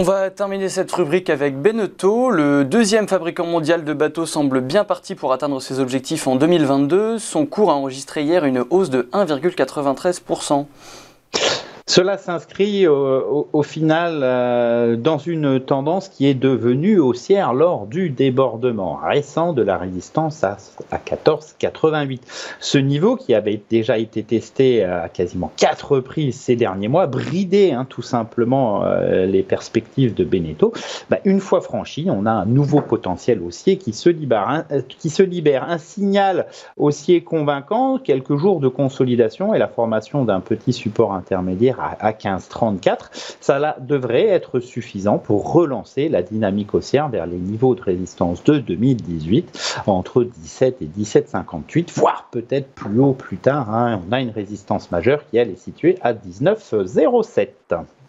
va terminer cette rubrique avec Beneteau. Le deuxième fabricant mondial de bateaux semble bien parti pour atteindre ses objectifs en 2022. Son cours a enregistré hier une hausse de 1,93%. Cela s'inscrit au final dans une tendance qui est devenue haussière lors du débordement récent de la résistance à 14,88. Ce niveau qui avait déjà été testé à quasiment 4 reprises ces derniers mois, bridait tout simplement les perspectives de Beneteau. Une fois franchi, on a un nouveau potentiel haussier qui se libère. Un signal haussier convaincant, quelques jours de consolidation et la formation d'un petit support intermédiaire à 15,34. Ça devrait être suffisant pour relancer la dynamique haussière vers les niveaux de résistance de 2018, entre 17 et 17,58, voire peut-être plus haut plus tard. On a une résistance majeure qui, elle, est située à 19,07.